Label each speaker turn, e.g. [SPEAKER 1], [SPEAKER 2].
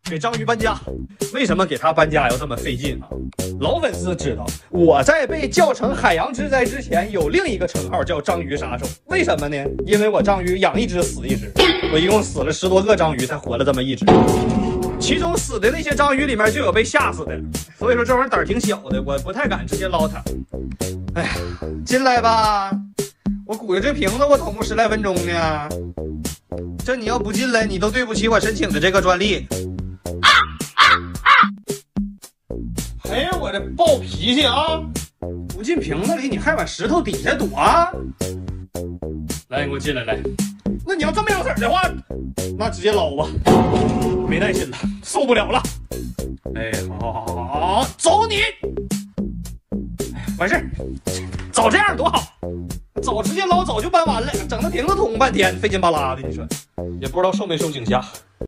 [SPEAKER 1] 给章鱼搬家。为什么给他搬家要这么费劲啊？老粉丝知道，我在被叫成海洋之灾之前，有另一个称号叫章鱼杀手。为什么呢？因为我章鱼养一只死一只，我一共死了10多个章鱼才活了这么一只。其中死的那些章鱼里面就有被吓死的，所以说这玩意儿胆儿挺小的，我不太敢直接捞它。哎呀，进来吧，我鼓着这瓶子我捅10来分钟呢。这你要不进来，你都对不起我申请的这个专利。哎呀，我这暴脾气啊！不进瓶子里，你还往石头底下躲啊？来，你给我进来来。那你要这么样式的话，那直接捞吧。没耐心了，受不了了。哎，好，走你！完事儿，早这样多好，早直接捞，早就搬完了，整那瓶子捅半天，费劲巴拉的，你说也不知道受没受惊吓。